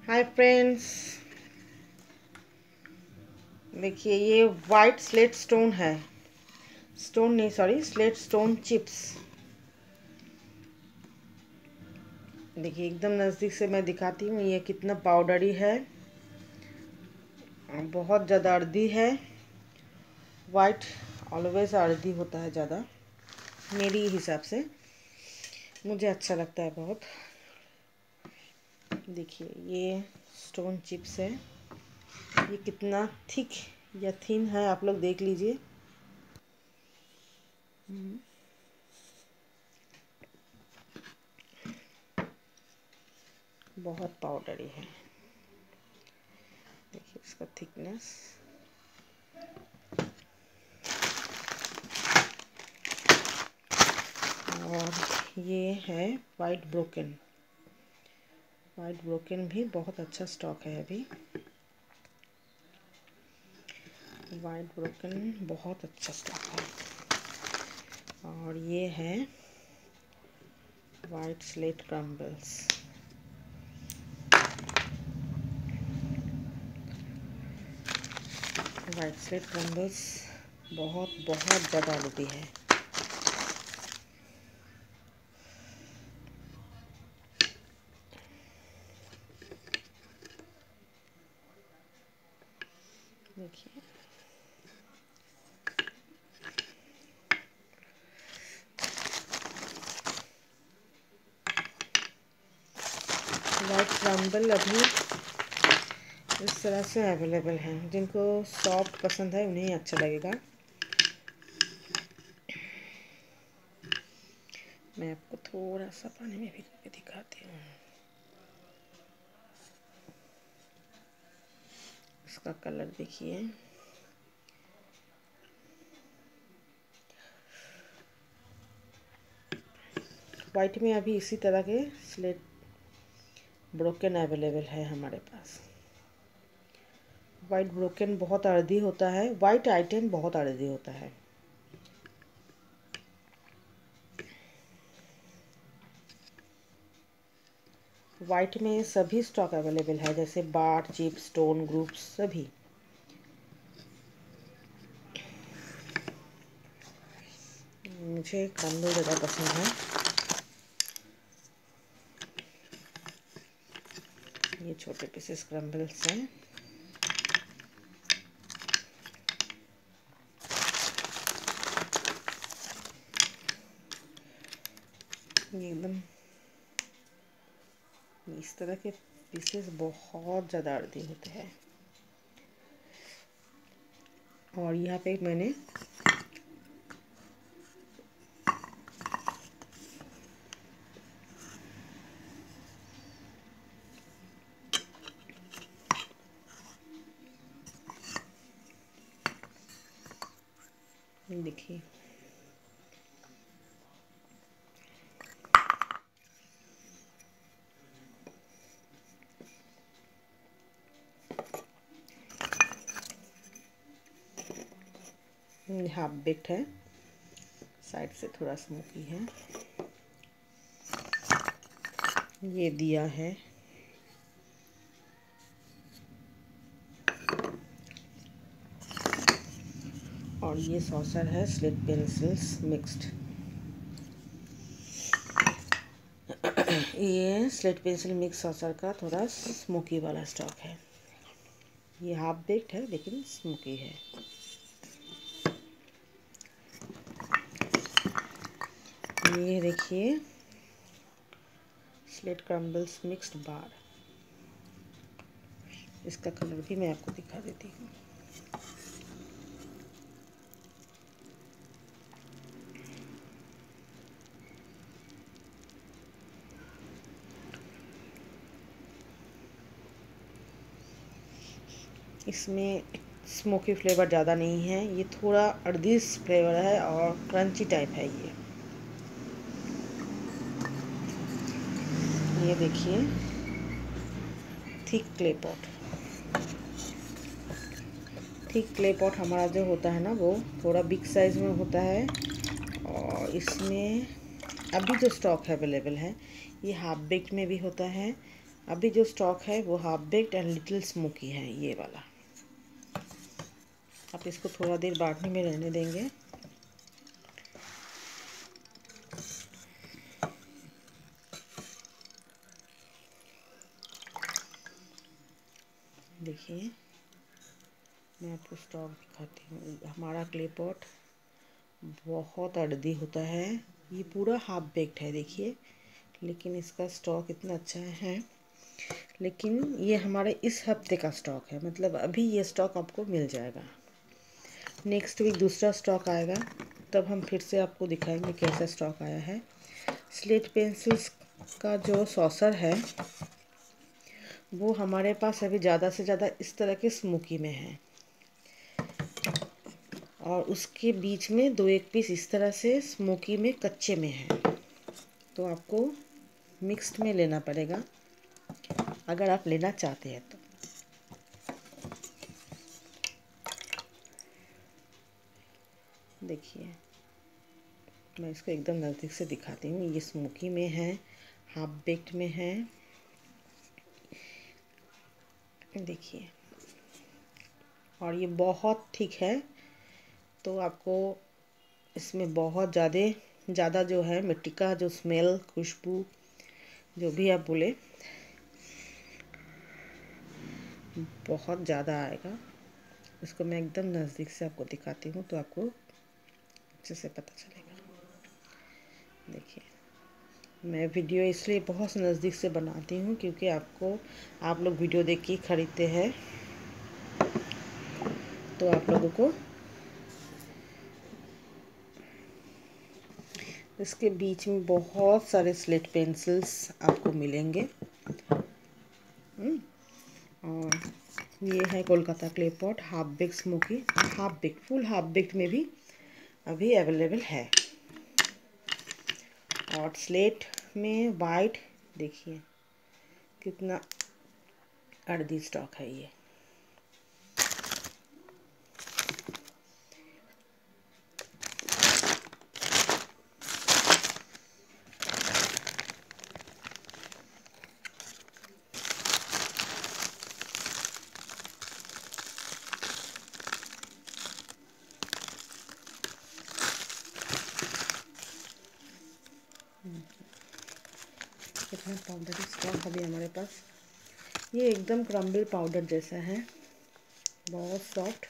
हाय friends, देखिए ये white slate stone है। स्टोन नहीं, सॉरी, स्लेट स्टोन चिप्स। देखिए एकदम नज़दीक से मैं दिखाती हूँ ये कितना पाउडरी है। बहुत ज़्यादा अर्दी है। वाइट ऑलवेज अर्दी होता है ज़्यादा, मेरी हिसाब से। मुझे अच्छा लगता है बहुत। देखिए ये स्टोन चिप्स है। ये कितना थिक या थिन है आप लोग देख लीजिए। बहुत पाउडरी है। देखिए इसका थिकनेस। और ये है वाइट ब्रोकन। वाइट ब्रोकन भी बहुत अच्छा स्टॉक है अभी। वाइट ब्रोकन बहुत अच्छा स्टॉक है। और ये है white slate crumbles. White slate crumbles बहुत बहुत ज़्यादा लुटी है। देखिए वाइट क्रम्बल अभी इस तरह से अवेलेबल हैं। जिनको सॉफ्ट पसंद है उन्हें अच्छा लगेगा। मैं आपको थोड़ा सा पानी में भिगो के दिखाती हूँ। इसका कलर देखिए। वाइट में अभी इसी तरह के स्लेट ब्रोकन अवेलेबल है हमारे पास। वाइट ब्रोकन बहुत अर्दी होता है। वाइट आइटम बहुत अर्दी होता है। वाइट में सभी स्टॉक अवेलेबल है, जैसे बार, चिप, स्टोन, ग्रुप्स सभी। मुझे क्रम्बल ज़्यादा पसंद है। ये छोटे पीसेस क्रम्बल्स हैं। ये एकदम इस तरह के पीसेस बहुत ज़्यादा अर्दी होते हैं। और यहाँ पे मैंने देखिए हाफ बेक्ड है, साइड से थोड़ा स्मोकी है। ये दिया है। और ये सॉसर है स्लेट पेंसिल्स मिक्स्ड। ये स्लेट पेंसिल मिक्स सॉसर का थोड़ा स्मोकी वाला स्टॉक है। ये हाफ बेक्ड है लेकिन स्मोकी है। ये देखिए स्लेट क्रम्बल्स मिक्स्ड बार। इसका कलर भी मैं आपको दिखा देती हूँ। इसमें स्मोकी फ्लेवर ज़्यादा नहीं है। ये थोड़ा अर्दिश फ्लेवर है और क्रंची टाइप है। ये देखिए thick clay pot. Thick clay pot हमारा जो होता है ना वो थोड़ा बिग साइज़ में होता है। और इसमें अभी जो स्टॉक अवेलेबल है ये हाफ बेक्ड में भी होता है अभी जो स्टॉक है वो half baked and little smoky है, ये वाला। आप इसको थोड़ा देर बाटने में रहने देंगे। देखिए मैं आपको स्टॉक दिखाती हूँ। हमारा क्ले पॉट बहुत अर्दी होता है, ये पूरा हाफ बेक्ड है देखिए, लेकिन इसका स्टॉक इतना अच्छा है। लेकिन ये हमारे इस हफ्ते का स्टॉक है, मतलब अभी ये स्टॉक आपको मिल जाएगा। नेक्स्ट वीक दूसरा स्टॉक आएगा, तब हम फिर से आपको दिखाएंगे कैसा स्टॉक आया है। स्लेट पेंसिल्स का जो सॉसर है वो हमारे पास अभी ज़्यादा से ज़्यादा इस तरह के स्मोकी में है, और उसके बीच में 2-1 पीस इस तरह से स्मोकी में कच्चे में है। तो आपको मिक्स्ड में लेना पड़ेगा अगर आप लेना चाहते हैं तो। देखिए मैं इसको एकदम नज़दीक से दिखाती हूँ। ये स्मोकी में है, हाफ बेक्ड में है, देखिए। और ये बहुत थिक है, तो आपको इसमें बहुत ज़्यादा जो है मिट्टी का जो स्मेल, खुशबू, जो भी आप बोले, बहुत ज़्यादा आएगा। इसको मैं एकदम नज़दीक से आपको दिखाती हूँ तो आपको अच्छे से पता चलेगा। देखिए मैं वीडियो इसलिए बहुत नज़दीक से बनाती हूँ क्योंकि आप लोग वीडियो देख के ख़रीदते हैं, तो आप लोगों को इसके बीच में बहुत सारे स्लेट पेंसिल्स आपको मिलेंगे। और ये है Kolkata clay pot half baked smoky, half baked, full half baked में भी अभी अवेलेबल है। और स्लेट में वाइट देखिए कितना अर्दी स्टॉक है ये। कितना पाउडर स्टॉक अभी हमारे पास। ये एकदम क्रम्बल पाउडर जैसा है, बहुत सॉफ्ट,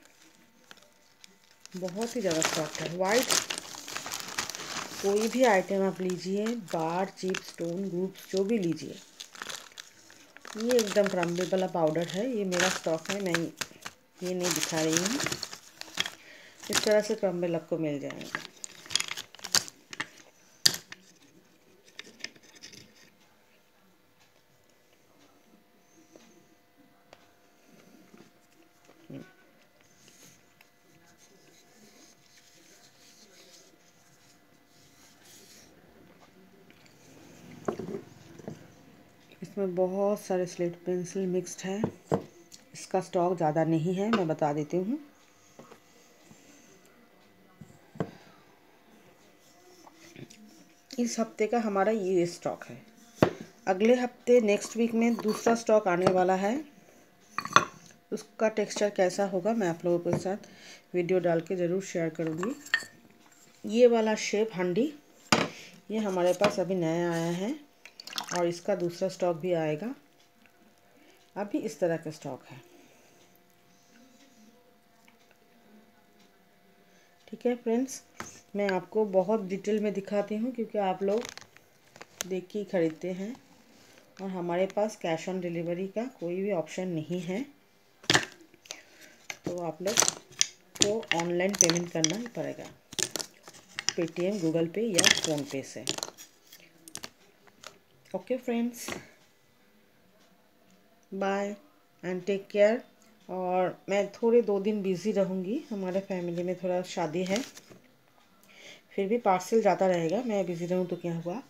बहुत ही ज़्यादा सॉफ्ट है। वाइट कोई भी आइटम आप लीजिए, बार, चिप, स्टोन, ग्रुप्स, जो भी लीजिए, ये एकदम क्रम्बल वाला पाउडर है। ये मेरा स्टॉक है, मैं ये नहीं दिखा रही हूँ। इस तरह से क्रम्बल आपको मिल जाएगा। इसमें बहुत सारे स्लेट पेंसिल मिक्स्ड है। इसका स्टॉक ज़्यादा नहीं है, मैं बता देती हूँ। इस हफ्ते का हमारा ये स्टॉक है। अगले हफ्ते नेक्स्ट वीक में दूसरा स्टॉक आने वाला है। उसका टेक्सचर कैसा होगा मैं आप लोगों के साथ वीडियो डाल के ज़रूर शेयर करूँगी। ये वाला शेप हांडी ये हमारे पास अभी नया आया है, और इसका दूसरा स्टॉक भी आएगा। अभी इस तरह का स्टॉक है। ठीक है फ्रेंड्स, मैं आपको बहुत डिटेल में दिखाती हूँ क्योंकि आप लोग देख के ही ख़रीदते हैं, और हमारे पास कैश ऑन डिलीवरी का कोई भी ऑप्शन नहीं है, तो आप लोग को ऑनलाइन पेमेंट करना ही पड़ेगा, पेटीएम, गूगल पे या फ़ोन पे से। Okay friends, bye and take care. और मैं थोड़े 2 दिन बिज़ी रहूँगी, हमारे फैमिली में थोड़ा शादी है, फिर भी पार्सल जाता रहेगा। मैं बिज़ी रहूँ तो क्या हुआ,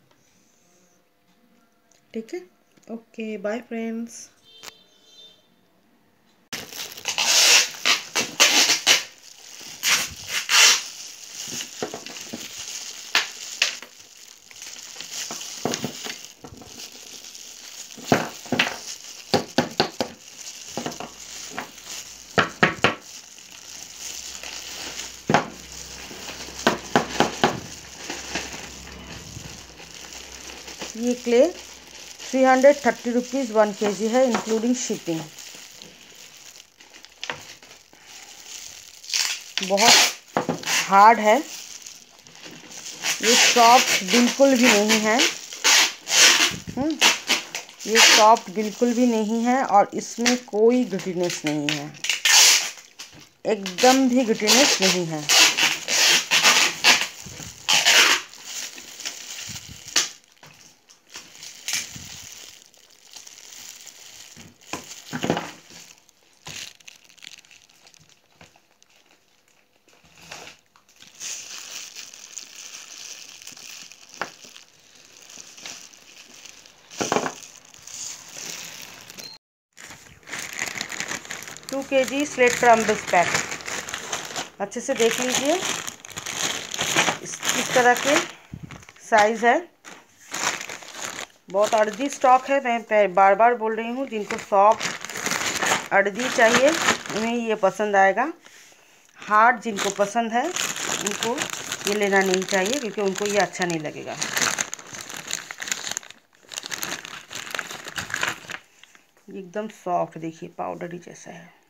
ठीक है। Okay bye friends. Clay 330 rupees 1 kg है, इंक्लूडिंग शिपिंग। बहुत हार्ड है, ये सॉफ्ट बिल्कुल भी नहीं है। ये सॉफ्ट बिल्कुल भी नहीं है और इसमें कोई ग्रिटीनेस नहीं है, एकदम भी ग्रिटीनेस नहीं है। Two kg slate crumbles pack, अच्छे से देख लीजिए। इस तरह के साइज़ है, बहुत अर्दी स्टॉक है। मैं बार बार बोल रही हूँ, जिनको सॉफ्ट अर्दी चाहिए उन्हें ये पसंद आएगा। हार्ड जिनको पसंद है उनको ये लेना नहीं चाहिए, क्योंकि उनको ये अच्छा नहीं लगेगा। एकदम सॉफ्ट देखिए, पाउडरी जैसा है।